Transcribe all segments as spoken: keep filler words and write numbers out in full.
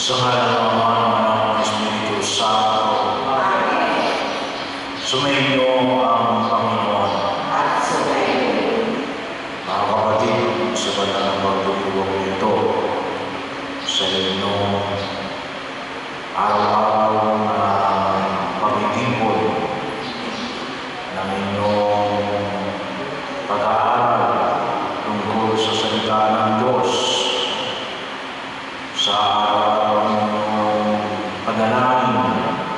Sa ngalan ng Ama, ng Anak, ng Espiritu Santo. Amen. Sumainyo ang Panginoon. At sumainyo. Mga kapatid, sa banal na pagdiriwang nito, sa inyong araw-araw na pagtitipon ng inyong pag-aaral tungkol sa salita ng Diyos, sa araw-araw ninyong panalangin,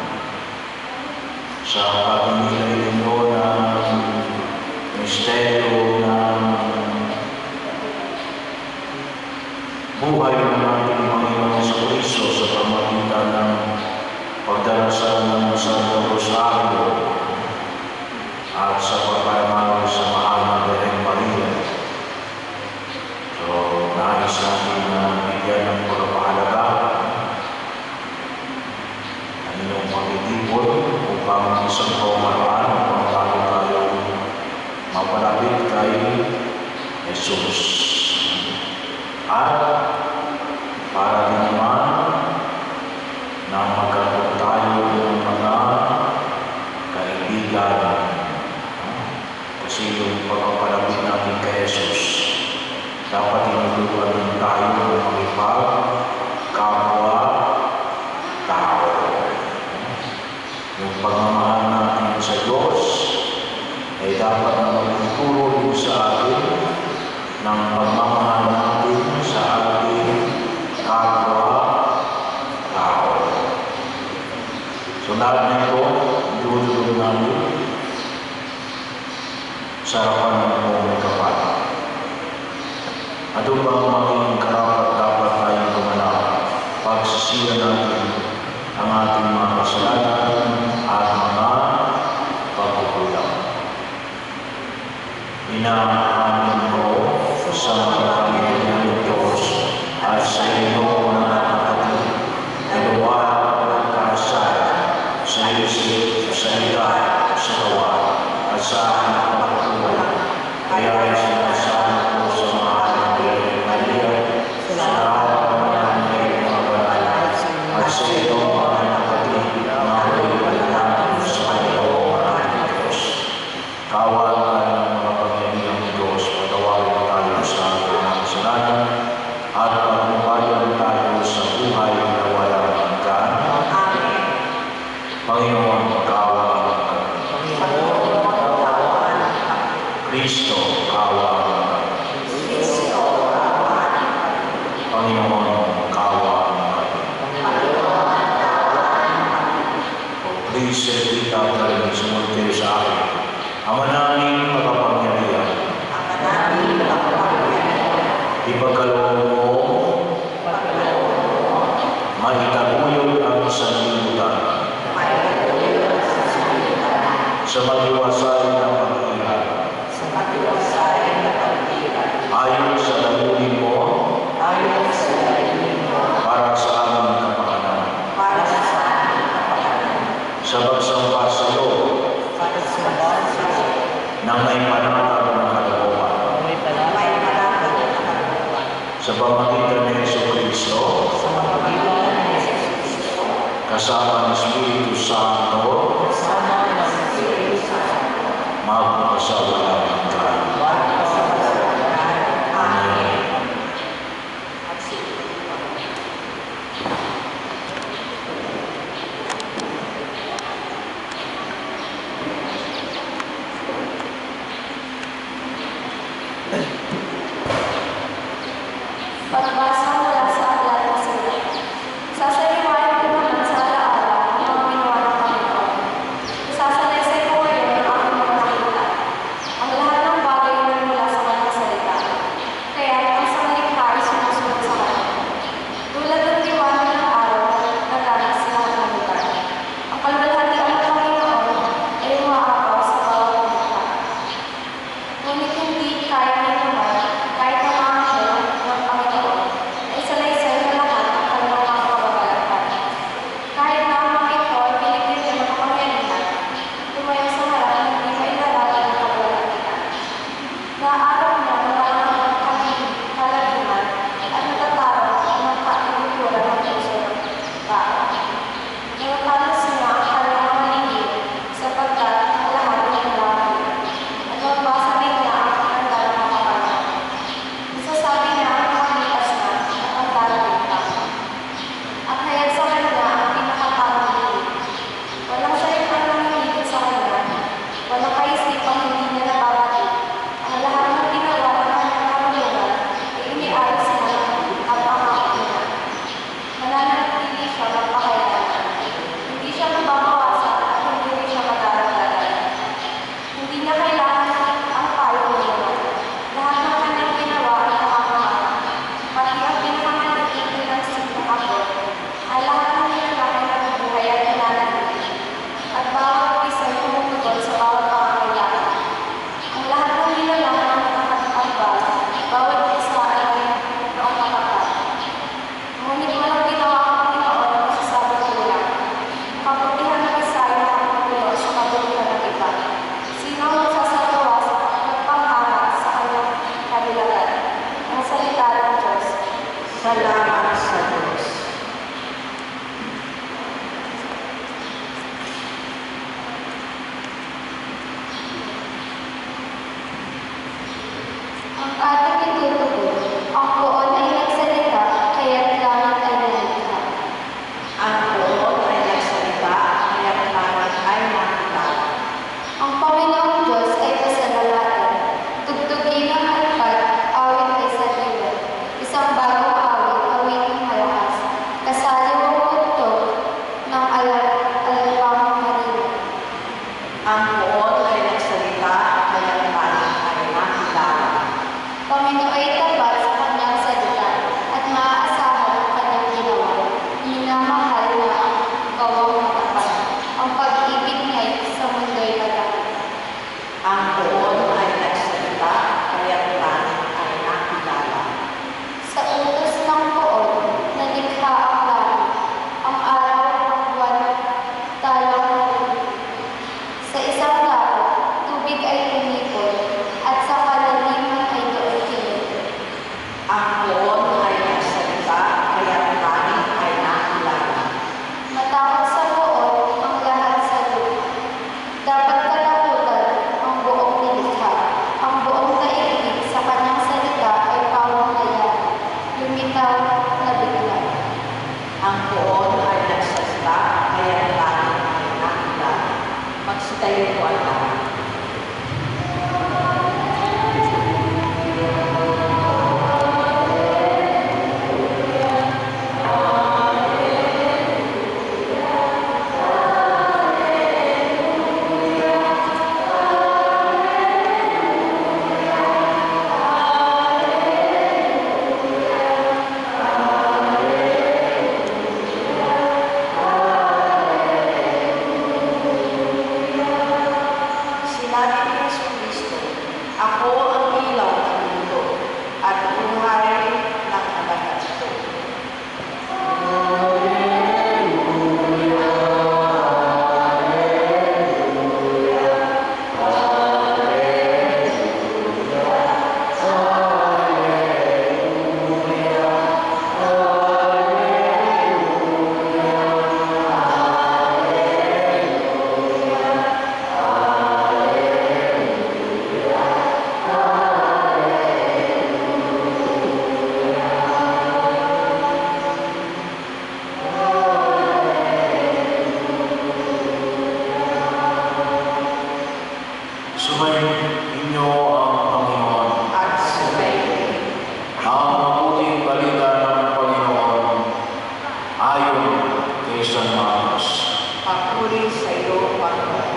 sa pag-inilay ninyo ng misteryo ng buhay ng ating Panginoon Jesucristo sa pamamagitan ng pagdarasal ng Santo Rosario at sa pagparamay sa mahal na Birhen Maria. So, nais natin na bigyan ng pagpapahalaga ang inyong pagtitipon upang isang pamamaraan upang bago tayo mapalapit kay Jesus. At para din naman na magkaroon tayo ng mga kaibigan, kasi yung pagpapalapit natin kay Jesus, dapat tinutulungan din tayo ng makipag-kapwa tao. Yung pagmamahal natin sa Diyos ay dapat na magtuturo din sa atin ng pagmamahal natin sa ating kapwa-tao. So lahat na ito, idudulog namin sa harapan ng mga kapal. Ano ba ang maging karapat dapat tayong gumanap? Pagsisiya natin ang ating mga kasalanan at mga pagkukulang. Inaamin mo sa mga Panginoon ng Diyos at sa iyo mga kapatid, dalawa ang kasal sa isip, sa salita, sa gawa, at sa aking pagkukulang. Kaya ay sinasabi ko sa mga Birhen Maria, sa lahat ng mga mga banal, at sa iyo mga kapatid, mga kaibigan sa Panginoon ng Diyos. Kawal tayo ng mga pagkainang Diyos, patawarin tayo sa ating mga kasalanan, at pagpapayan tayo sa buhay na walang hanggan. Amen. Panginoon, kawal kami. Panginoon, kawal kami. Kristo, kawal kami. Kristo, kawal kami. Panginoon, kawal kami. Panginoon, kawal kami. O please, say it out there, sumunod kayo sa akin. Ama namin makapangyarihan, Ama namin makapangyarihan, ipagkaloob mo, pagkaloob mo, maitaguyod ang sanlibutan maitaguyod sa sanlibutan, sa maghiwasay na pag-iingat, sa matiwasay na pag-iingat, ayon sa layunin mo ayon sa layunin mo, para sa aming kapakanan, para sa aming kapakanan, sa pagsampa sa iyo sa pagsunod sa iyo, ng may panatag ng kalooban, may panatag na kalooban, sa pamagitan ni Jesucristo, sa pamamagitan ni Jesucristo, kasama ng Espiritu Santo, kasama ng Espiritu Santo, magpasawalang hanggan. magpasawalang. Amen. Pagbasa mula sa aklat ng sulat. Sasaliwain ko naman sa alaala ang mga ginawa ng Panginoon. Isasalaysay ko ngayon ang aking mga nakita. Ang lahat ng bagay na mula sa kanyang salita. Kaya ang sangalikha ay sumusunod sa kanya. Tulad ng liwanag ng araw na danas sa lahat ng lugar. Ang kalwalhatian ng Panginoon ay umaapaw sa bawat lugar. Ngunit hindi kaya nito kahit ang mga anghel ng Panginoon Salamat sa Diyos. Ang ating itutugon, ang poon ay nagsalita, kaya't langit ay nalikha. Ang poon ay nagsalita, kaya't langit ay nakilala. Ang Panginoong Diyos ay pasalamatan, tugtugin ng halpat, awit ay saliwan, isang bagong awit, awit ng malakas, kasaliw ang tugtog ng alapang kanina. Ang poon ay nagsalita, kaya't langit ay nakilala. Panginoon ay tapat sa kanyang salita at maaasahan ang kanyang ginawa. Minamahal na ang gawang matapat. Ang pag-ibig niya sa mundo'y matapat. Ang poon ay nagsalita, kaya't langit ay nakilala. Sa utos ng poon, nalikha ang langit, ang araw, ang buwan, talang ng tubig. Sa isang dagat, tubig ay lumipot, at sa kalaliman ay doon kinito. Ang poon ay nagsalita, kaya't langit ay nakilala. Matakot sa poon ang lahat sa lupa. Dapat kalakutan ang buong nilikha. Ang buong daigdig sa kanyang salita ay pawang nayan. Lumitaw na bigla. Ang poon ay nagsalita, kaya't langit ay nakilala. Magsitayo po ang lahat. Sinabi ni Jesucristo, ako ang ilaw ng mundo at buhay ng alagat ito. Sumayin inyo ang Panginoon. At sumayin. Ang mabuting balita ng Panginoon ayon kay San Marcos. Papuri sa iyo, Panginoon.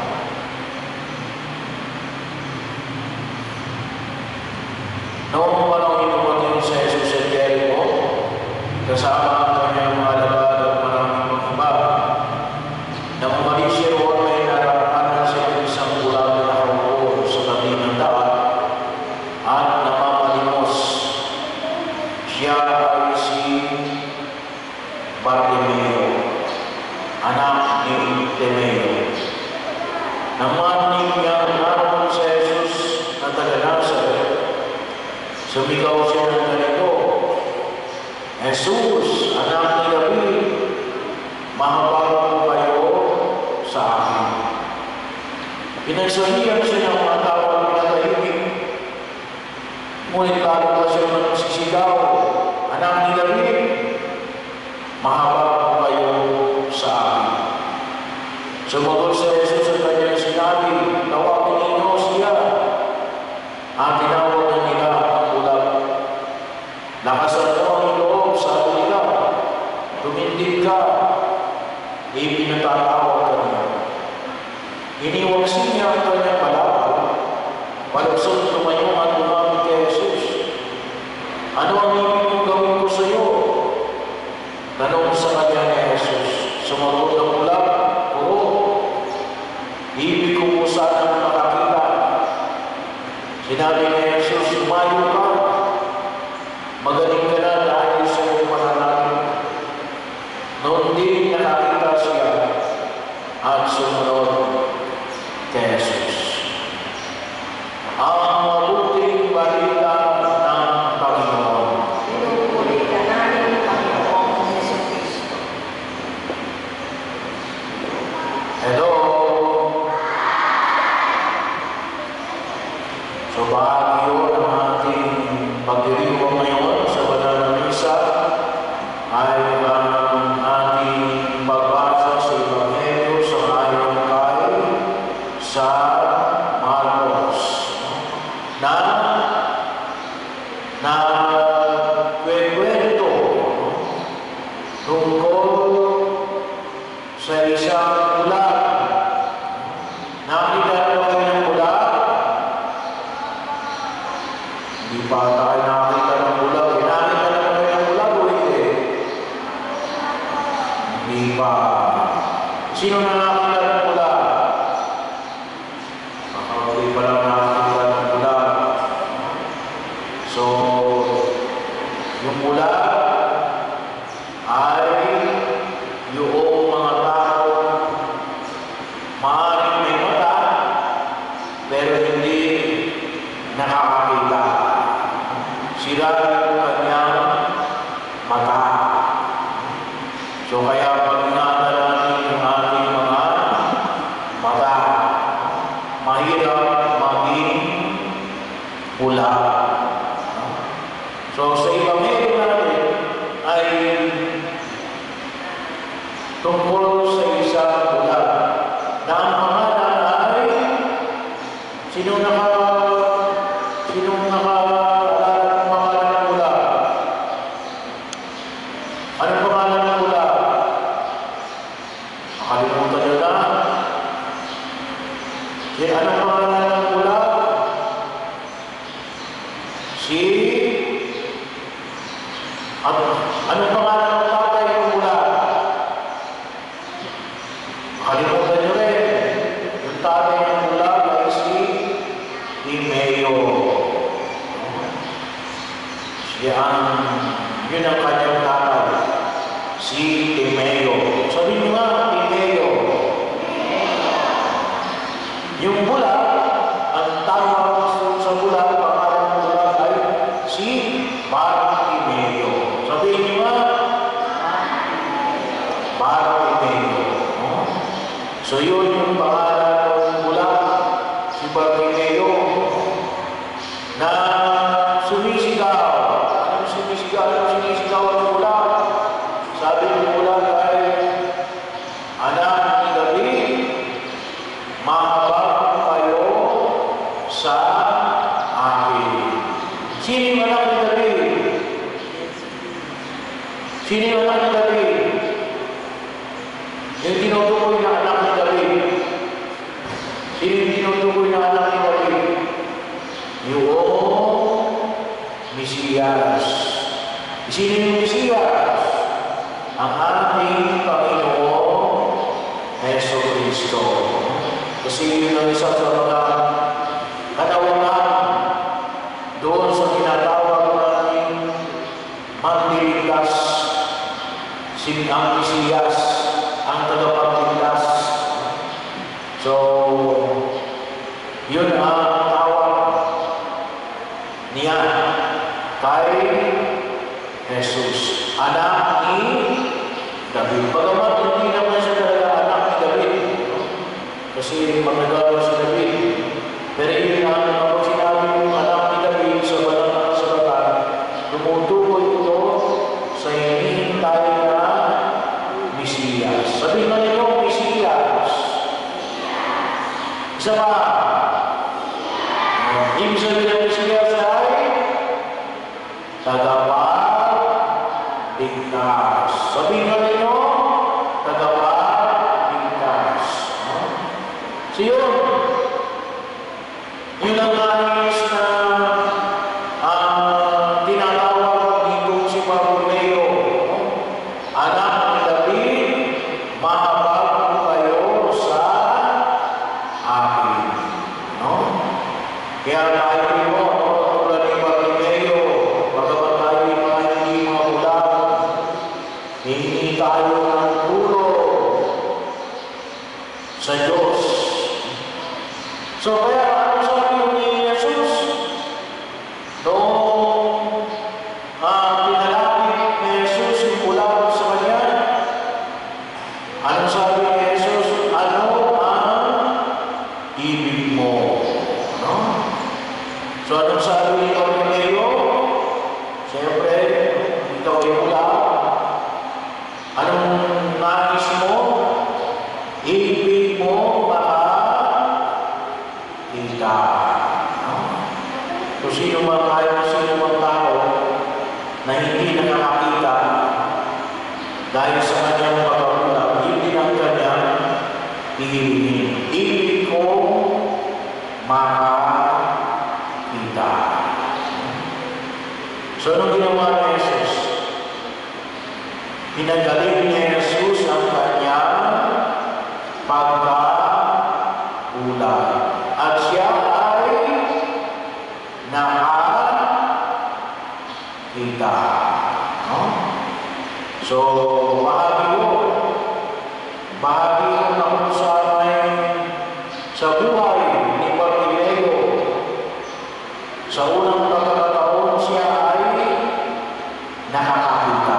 Noong panahon inumating sa Jesus sa Jericho, kasama ang kanyang mga alagad at maraming mga iba. Nang umalis siya roon ay naranasan siya ng isang bulag na nakaupo sa tabi ng daan at namamalimos. Siya ay si Bartimeo, anak ni Timeo. Nang marinig niya naroon sa Jesus na taga-Nazaret, sumigaw siya ng ganito, Jesus, anak ni David, mahabag mo kayo sa akin. Pinagsabihan siya ng mga tao na pinatahimik, ngunit lalo pa siya nagsisigaw, anak ni David, mahabag mo kayo sa akin. Sumagot sa Jesus sa kanyang sinabi, tawagin ninyo siya. Ang tinawag na nila ang bulag. Lakasan mo ang loob sa nila. Tumindig ka. Ipinatatawag ka niya. Iniwagsin niya ang kanyang balakal. Palusot tumayo at lumapit kay Jesus. Ano ang ibig kong gawin ko sa iyo? Tanong sa kanya ni Jesus. Sumagot ng bulag, puro. Ibig ko po sanang makakita. Sinabi ni Jesus, sumayo ka. Magaling ka na dahil sa iyong pananalangin. Noon din nakakita siya at sumunod kay Jesus. Ang mabuting balita ng Panginoon. Pinupuri ka namin, Sino na nakakita ng pula? Makakuli pa lang nakakita ng pula. So, yung pula ay yung mga tao maaaring may mata pero hindi nakakakita. Sila yung kanyang mata. So kaya pag inadalanin yung ating mga mata, mahirap maging pula. So sa Ebanghelyo natin ay tungkol sa isang pula na ang pangalan ay sino naka sino nakaalala ng pangalan ng pula? Anong pangalan ng pula? Nakalimutan nyo na. Si anong pangalan ng pula? Si At anong pangalan ng tatay ng pula? Nakalimutan nyo rin. Yung tatay ng pula ay si Timeo. Siya ang, yun ang kanyang tatay. Si Timeo. Sabi nyo nga, Timeo. Yung pula, ang tawag sa pula, pangalan ng pula ay si Bartimeo. Sabihin nyo nga, Bartimeo. So yun yung pangalan ng pula, si Bartimeo, na sumisigaw. Anong sumisigaw? Anong sumisigaw ang pula? Sabi ng pula ay, anak ni David, mahabag kayo sa akin. Sino yung anak ni David? Sino yung anak ni David? Yung tinutukoy na anak ni David. Sino yung tinutukoy na anak ni David? Yung Mesiyas. Sino yung Mesiyas? Ang ating Panginoon Heso Kristo. Kasi yun ang isa sa mga katawagan doon sa tinatawag natin magniligtas, si ang Mesiyas, ang tagapagligtas. So, yun ang tawag niya kay Jesus, anak ni David. Bagamat hindi naman siya talaga anak ni David, kasi magagawa si David. Pero yun ang kapag sinabi yung anak ni David sa banal na salatan, tumutukoy ito sa hinihintay na Mesiyas. Sabihin na ninyo, Mesiyas. Isa pa. Ibig sabihin ng Mesiyas ay tagapagligtas. Sabihin na ninyo, tagapagligtas. So yun, yun ang nais na ang tinatawag dito si Bartimeo. Anak ni David, mahabag kayo sa akin. No? Kaya tayo mo, tulad ni Bartimeo, bagamat tayo mga hindi mga ulang, hindi tayo ng tulong sa Diyos. So kaya ano sabi ni Jesus? Noong uh, pinalapit ni Jesus yung pula sa kanya, ano sabi ni Jesus? Ano ang ibig mo? No? So anong sabi ni Bartimeo? Siyempre, ikaw ay pula. Anong nais mo? Ibig mo baka kita. No? So sino man tayo, sino man tao na hindi nakakakita dahil sa kanyang pagkakula, hindi ang kanyang hihingin. Ibig ko makakita. So anong ginawa ni Jesus? Pinagaling ni Jesus ang kanyang So, bahagi yun. Bahagi yun na kung saan ay sa buhay ni Bartimeo. Sa unang pagkakataon siya ay nakakakita.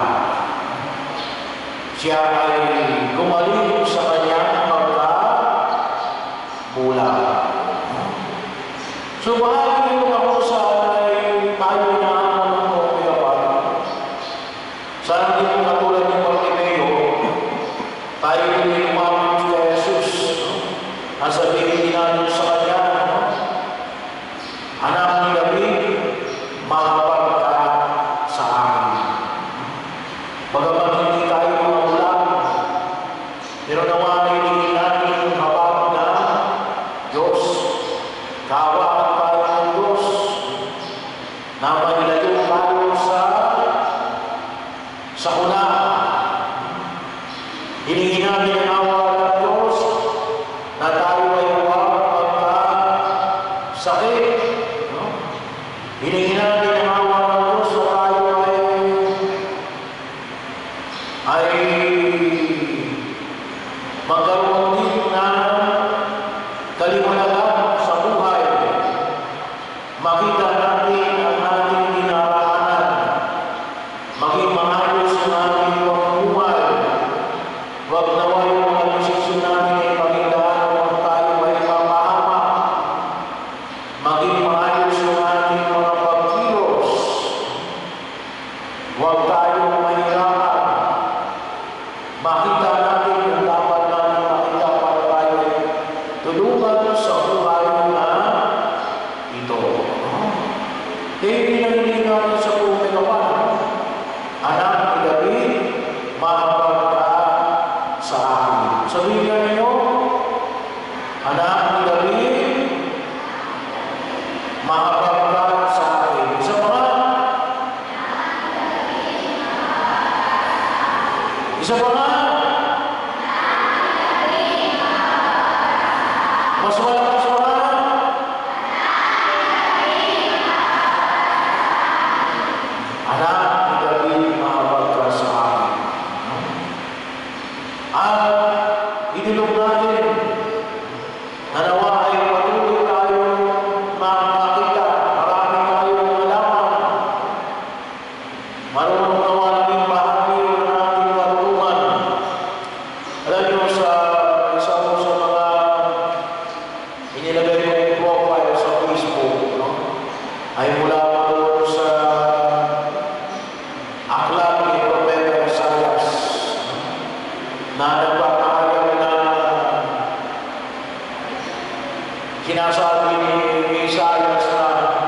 Siya ay gumaling sa kanyang pagkabulag. So, bahagi yun na kung saan ay tayo na ang kumiyapan. Sana din katulad ni Bartimeo, tayo din umamit kay Jesus. Ang sabihin din natin sa kanya, anak ni David, mahapag ka sa akin. Bagamat hindi tayo mamulang, pero naman ay hingin natin yung habag na Diyos. Kaawaan tayo ng Diyos na mailayo tayo sa sa una. Hilingin natin ang awa ng Diyos na tayo ay huwag magkasakit. No? Hilingin natin ang awa ng Diyos na tayo ay ay magkaroon din ng kaliwanagan sa buhay. Makita natin ang ating dinaraanan. Maging maayos ang ating pamumuhay. Huwag nawa yung mga desisyon namin ay magindaan kung tayo ay mapahama. Maging maayos yung ating mga pagkilos. Huwag tayo mahirapan. Makita natin ang dapat natin makita para tayo ay tulungan sa buhay na ito. Kaya pinanili natin sa buhay naman. Anak ni David, mahapag ka sa akin. Sabihin nga ninyo, anak ni David, mahapag ka sa akin. Isa pa nga? Isa pa nga? Mas malakas pa nga? Anak ni David, mahapag ka sa akin. At idulog natin na nawa ay patuloy tayo makakita. Marami tayong malaman. Marunong nawa naging bahagi ng ating kalulungan. Alam niyo, sa isa ko sa mga inilagay kong profile sa Facebook, no? Ay mula pa doon sa aklat ni Propeta Isaias na nagpapahayag na sinasabi ni Isaias na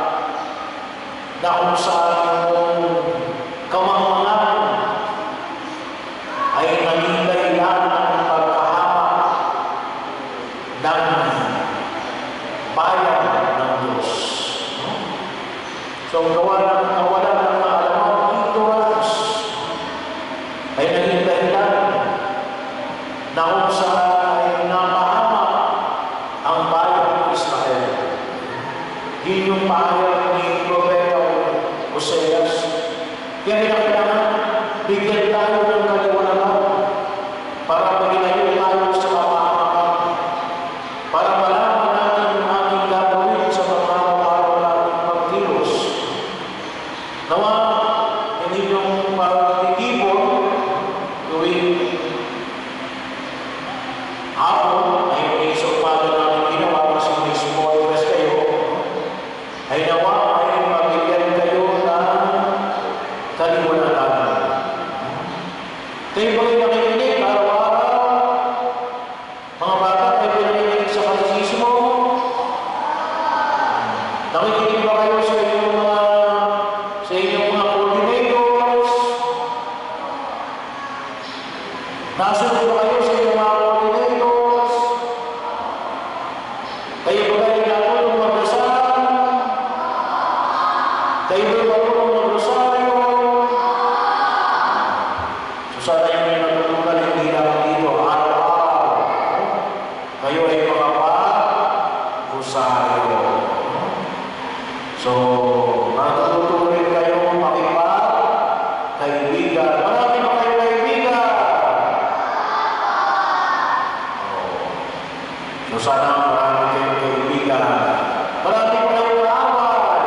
na kung saan yung kamangmangan ay naging dahilan ng pagkahama ng bayan ng Diyos. So, gawa ng kawalan ng kaalaman, ignorance, ay naging dahilan na kung saan ay napahama ang bayan ng Israel. Yun yung pahayag ni Propeta Oseas. Kaya kailangan bigyan tayo ng kaliwanagan para maginayo tayo sa kapahamakan, para malaman natin yung ating gagawin sa mga araw-araw nating pagkilos. Nawa, hindi yung pagtitipon tuwing hapon ay may isang umaga natin ginawa kasi may small press kayo, ay nawa ay mabigyan kayo ng kaliwanagan. Kayo ba kayo nakikinig araw-araw? Mga bata, kayo nakikinig sa katekismo? Nakikinig ba kayo sa inyong mga sa inyong mga coordinators? Nasunod ba kayo sa inyong mga coordinators? Kayo ba kayo natulong magdasal? Kayo ba natulong magdasaryo? So sana yung may natulungan hindi lang dito araw-araw. Kayo ay makapag-usaryo. So, natutunan kayo makipag-kaibigan. Marami ba kayo sana marami kayong kaibigan. Marami pa kayong kaaway.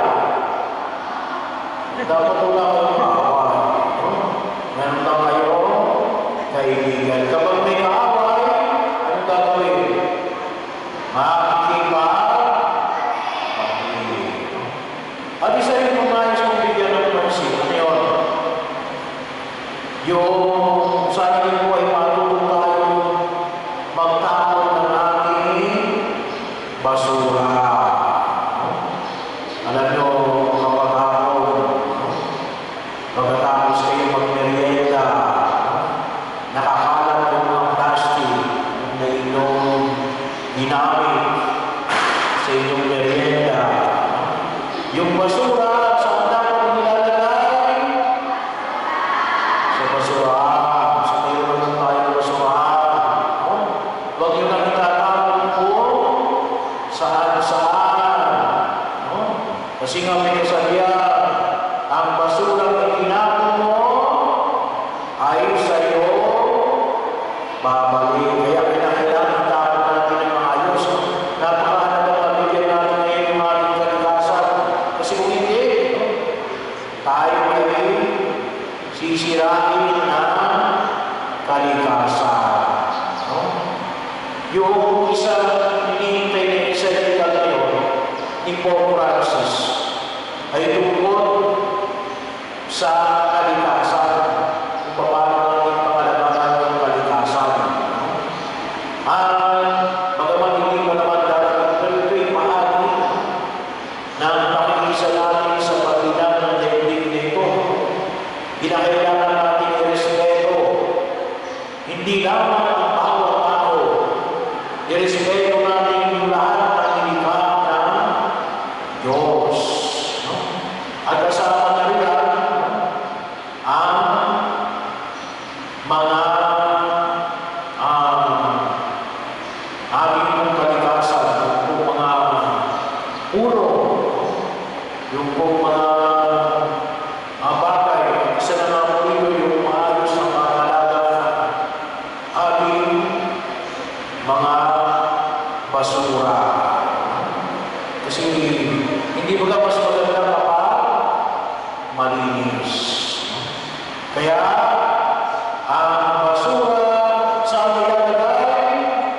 Dapat wala kayong kaaway. Meron lang kayo kaibigan. Kapag may kaaway, anong gagawin? Makikipag-pag-ibig. At isa rin umayos kong bigyan ng pansin. Ano yun? Yung sana rin po ay matulong tayo magtapon ng ating basura. Alam nyo, kapag hapon, pagkatapos kayo magmerienda, nakakalat yung mga plastic na inyong ginamit sa inyong merienda. Yung basura, saan dapat nilalagay? Sa basurahan. Sa mayroon naman tayo basurahan. Huwag nyo lang itatapon po saan-saan. Kasi nga may kasabihan, ang basura na tinapon mo ay sa'yo babalik. Kaya kinakailangan itapon natin ng maayos. Napakahalagang mabigyan natin ngayon yung ating kalikasan. Kasi kung hindi, tayo ay sisirain ng kalikasan. No? Yung isa, hinihintay na isa yung ngayon, ni Pope Francis, ay tungkol sa kalikasan. Kung paano natin pangalagaan yung kalikasan. At bagaman hindi mo naman darating, pero ito'y mahali ng pakikisa natin sa paglinang ng daigdig nito. Kinakailangan natin i-respeto. Hindi lamang ang bawat tao. I-respeto natin yung lahat ng nilikha ng Diyos. No? At kasama na rin ang mga um, ating pong kalikasan, yung pong mga puro, yung pong mga uh, bagay. Isa na nga po ito yung maayos ng mga halaga ating mga basura. Kasi hindi ba mas maganda kapag malinis. Kaya ang basura saan nilalagay?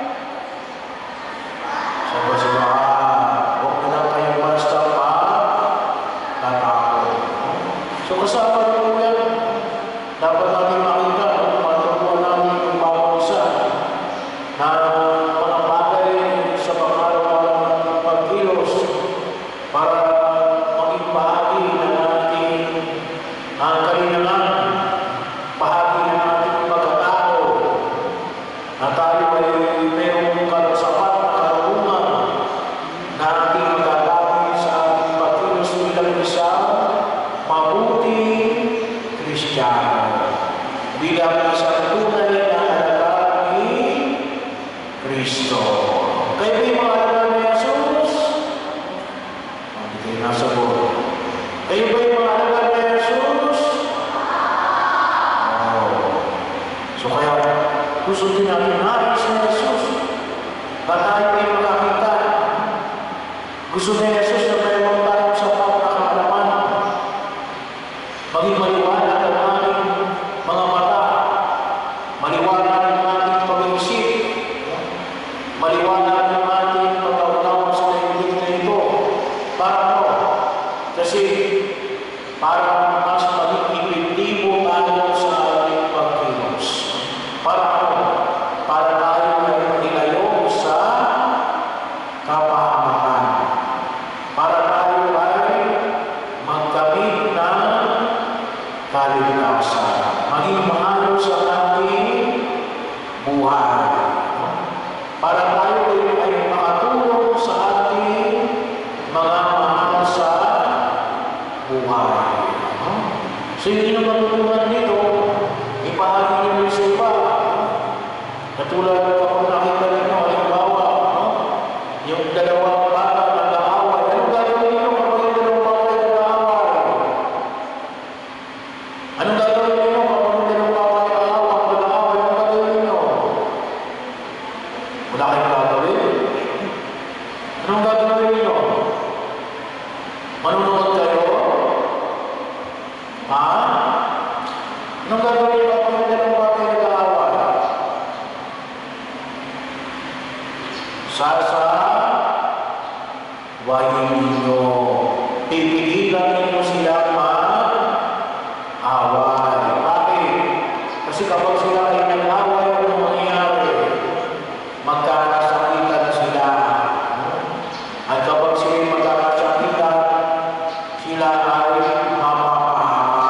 Sa basurahan. Huwag na lang kayo basta magtatapon. So kasama rin po yan. Dapat natin makita kung matutuwa namin yung bawang isa na mga bagay sa pang-araw-araw ng pagkilos para maging bahagi ng ating ang kalinangan, bahagi ng ating pagkatao na tayo ay mayroong sapat na karunungan na ating magagamit sa ating pagkilos bilang isang mabuting Kristiyano, bilang isang tunay na alagad ni Kristo. Kayo ba yung mga alagad ni Jesus? Hindi kayo nasagot. Kayo ba yung mga alagad ni Jesus? Oh. So kaya gusto din natin nais ni Jesus. Ba't tayo kayo makakita? Gusto ni Jesus na mayroon tayong sapat na kaalaman. Maging maliwanag ang ating mga mata. Maliwanag ang ating pag-iisip. Maliwanag ang ating pagkaunawa sa daigdig na ito. Para ano? Kasi para mas maging epektibo tayo sa ating pagkilos. Para ano? Para tayo ay manilayo sa kapahamakan. Para tayo ay magkamit ng kaligtasan. Maging maayos sa ating buhay. Para tayo ay makatulong sa ating mga mahal sa buhay. So yun yung matutunan dito, ipahagi nyo sa iba. Katulad kapag nakita ninyo, halimbawa, no? Yung dalawang bata nag-aaway. Anong gagawin nyo kapag yung dalawang bata nag-aaway? Anong gagawin nyo kapag yung dalawang bata nag-aaway? Nag-aaway, anong gagawin nyo? Wala kayong gagawin. Anong gagawin mo kung hindi ng bagay nag-aaway? Sasa, wahin ninyo. Pipigilan ninyo silang mag-away. Bakit? Kasi kapag sila ay nag-away, ano mangyayari? Magkakasakitan sila. At kapag sila ay magkakasakitan, sila ay mapapahama.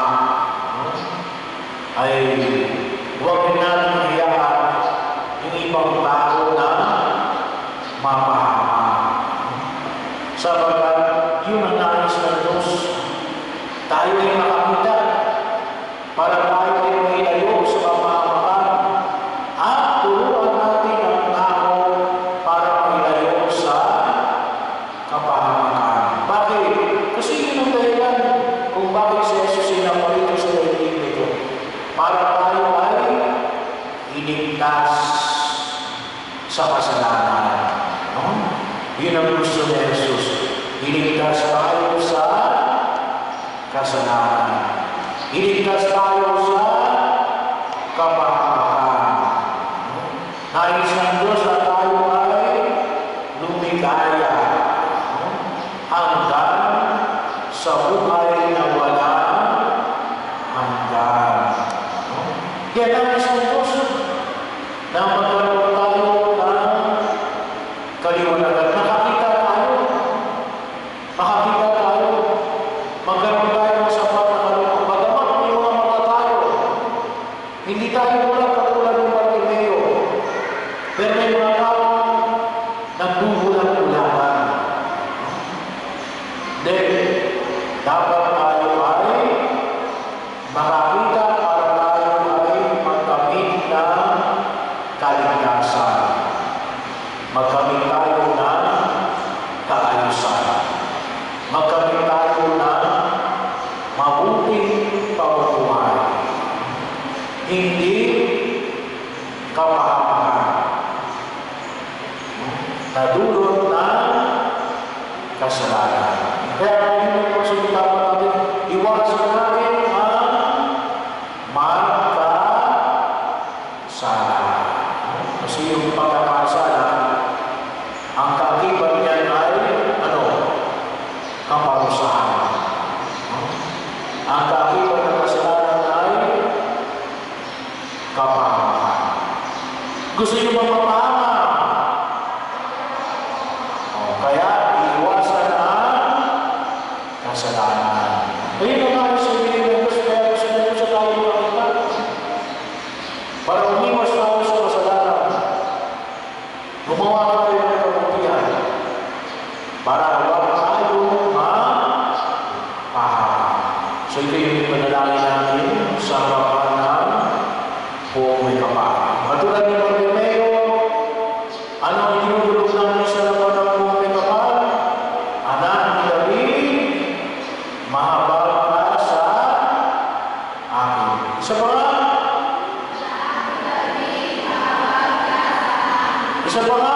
Ay huwag natin hayaan yung ibang tao na mapahama. Sapagkat yun ang nais ng Diyos. Tayo ay makakita para tayo ay mailayo sa kapahamakan at turuan natin ang tao para mailayo sa kapahamakan. Bakit? Kasi yun ang dahilan kung bakit si Jesus ay naparito sa daigdig nito. Para tayo ay iligtas sa kasalanan. No? Yun ang gusto ni Jesus. Iligtas tayo sa kasalanan. Iligtas tayo sa kapahamakan. No? Nais ng Diyos na tayo ay lumigaya. No? Hanggang sa buhay na walang hanggan. No? Yan ang isang Diyos na magkaroon tayo ng kaliwanagan. Makakita tayo. Makakita tayo. Magkaroon tayo ng sapat na kalooban. Bagamat may mga mata tayo. Hindi tayo mula katulad ng Bartimeo. Pero may mga tao nagbubulag-bulagan. Then, dapat tayo ay makakita para tayo ay magkamit ng kaligtasan. Magkamit tayo ng kaayusan. Magkamit tayo ng mabuting pamumuhay. Hindi kapahamakan. Nadulot ng kasalanan. Kaya ngayon yung sumitapan natin, iwasan natin ang magkasala. Kasi yung pagkakasala, ang kaakibat niyan ay, ano, kaparusahan. Ang kaakibat ng kasalanan ay kapahamakan. Gusto niyo ba mapahama? O, kaya iwasan ang kasalanan. Ayun na nga yung sabihin ng Diyos, kaya gusto na Diyos sa tayo makita. Para umiwas tayo sa kasalanan. Gumawa tayo ng kabutihan. Para huwag tayo mapahama. So ito yung panalangin natin sa harapan ng buong may kapal. Katulad ng Bartimeo, ano ang tinutulog namin sa harapan ng buong may kapal? Anak ni David, mahabag ka sa akin. Isa pa nga? Isa pa nga?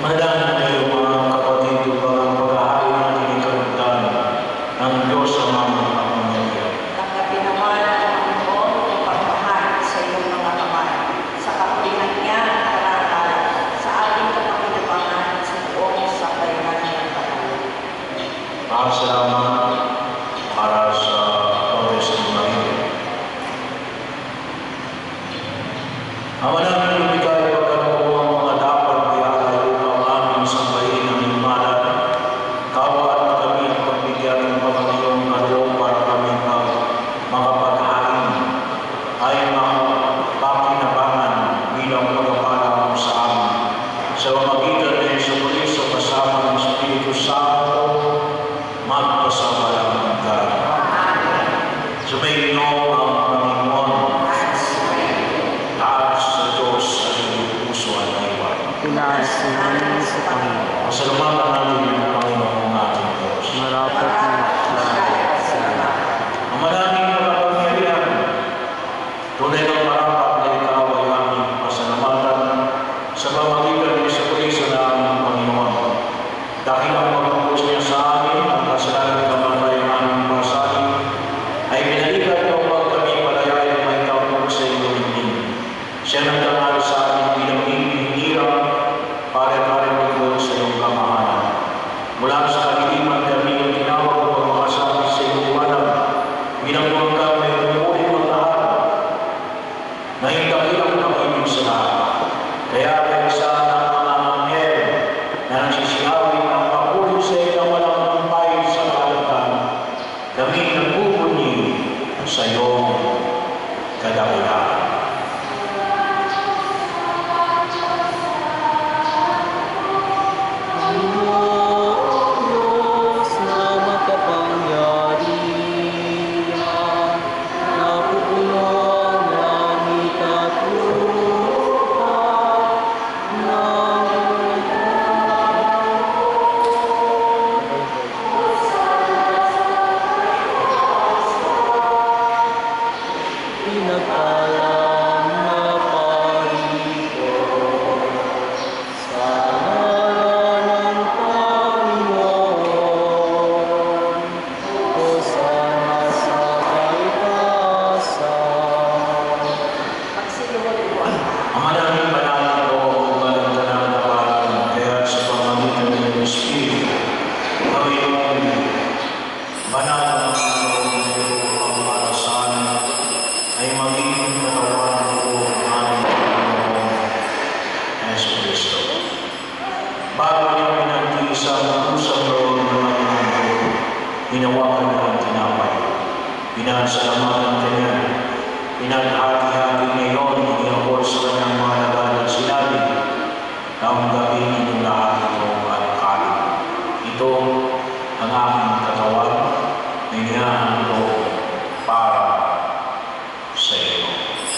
Manalangin kayo mga kapatid upang ang paghahain natin ay kalugdan ng Diyos ang mga pamilya. Tanggapin naman ang Panginoon ang pagmahal sa iyong mga kamay, sa kapulihan niya at karangal, sa ating kapakinabangan sa buong sambayanan ng panahon. Salamat para sa Pagkas ng Maria. Ama namin lumikay pagkano ang mga dapat kaya upang aming sambahin ang imanan. Kawat na kami ang pagbigyan ng Panginoon na loob para kami ang makapaghain ay makapakinabangan bilang pagkapala mo sa amin. Sa pamagitan ng Yesu Kristo kasama ng Espiritu Santo, magpasama ng God. Sumayin niyo ang Panginoon at sa Diyos sa iyong puso at iwan. Pinasihan sa Panginoon. Pasalamatan natin ang Panginoon ating Diyos. Marapat na salamat sa Ama. Ang maraming makapangyarihan, tunay ng marapat na ikaw ay aming pasalamatan sa pamagitan ng Yesu Kristo na aming Panginoon. Dahil ang pagpapos niya sa amin, ang kasalanan kamatay ang aming pasanin, ay pinalikan niyo upang kami palayain na may tawag sa iyong hindi. Siya nagtangal sa amin bilang hinihirap para parinig sa iyong kamahalan. Mula sa kaliliman kami ang tinawag upang makasabi sa iyong iwanan, binangguan ka may tumuhin ng lahat, na hindakil ang pag-ibig sa lahat. Kaya kayo sa ng mga anghel na nagsisihawi ang papulit sa iyo na walang tampay sa kalatan, kami nagbubunyi sa iyong kadakilaan. Diyos na makapangyarihan, napupuno ang langit at lupa ng pinag-alam na parito sa ngalan ng Panginoon, hosana sa kaitaasan. Magsiluhod po ang Ang maraming panahon ko ang balantanan na parang kaya sa pamagitan ng Espiritu, Panginoon, banal na ang para sa amin ay magiging katawan ko ang aming Panginoon Yesu Kristo. Bago niya pinagtiisa ang pusang roon ng Panginoon ko, hinawakan niya ang tinapay. Pinasalamatan kanya, pinaghati-hati ngayon, inihapon sa kanyang mga laban at sinabi, "Tanggapin ninyong lahat ito at kain. Ito ang aking katawan na inihahandog para sa iyo."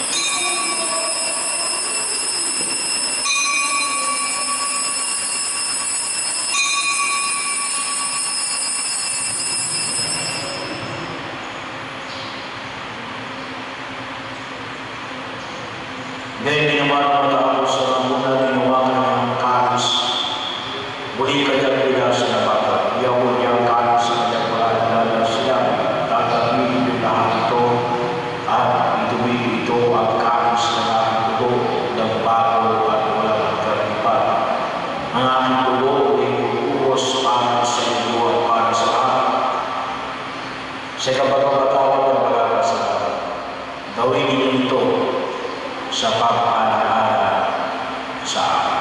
Ngayon ginawa ng matapos sa namunan hinawakan ng kalis. Muli kanyang bigas na bata. Iyawon niya ang kalis sa kanyang paalala siya. Tatagin yung lahat ito at ituwid ito ang kalis na aking dugo ng bago at walang karipan. Ang aking dugo ay uubos para sa iyo at para sa lahat. Sa kapagpapatawad ng pagkakasalanan, gawin niyo ito sa pag-alaala sa akin.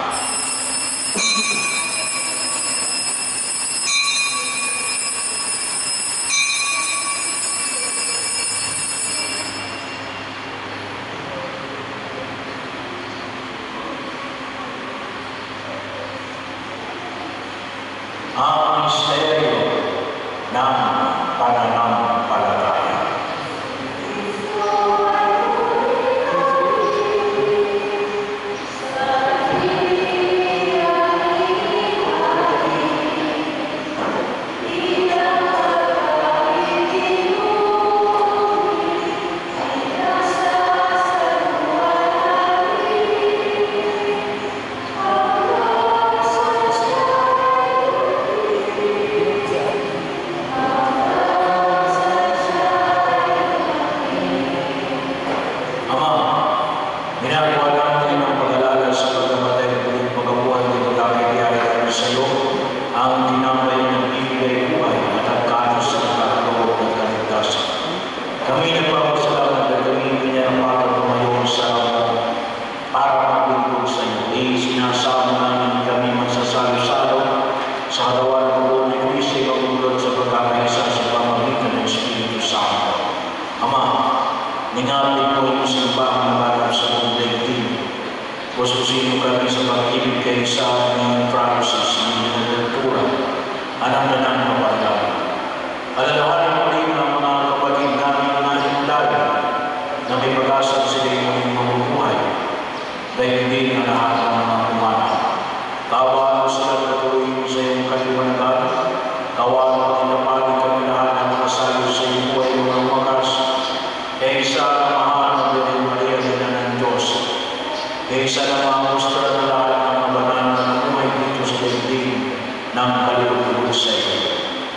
Ang misteryo ng pananampalataya.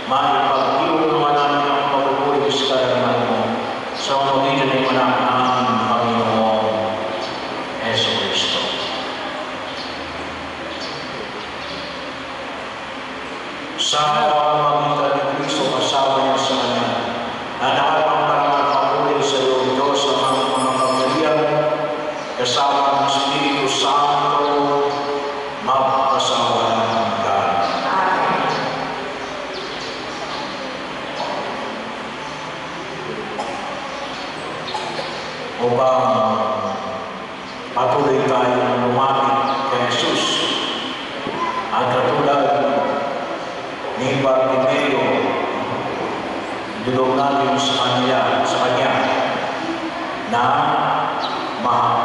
maipag-iwan namin ang pagpupuri sa karangan mo sa pamagitan ng anak ng Panginoong Yesu Kristo. Sa pamamagitan ni Kristo, asawa niya sa Kanya, na lahat ng karangan papuri sa iyo, Diyos, sa mga mga pamilyan, kasama ng Espiritu Santo, magpasawalan ka. Upang patuloy tayong lumapit kay Jesus at katulad ni Bartimeo, dulog natin sa Kanya, sa Kanya na mahal.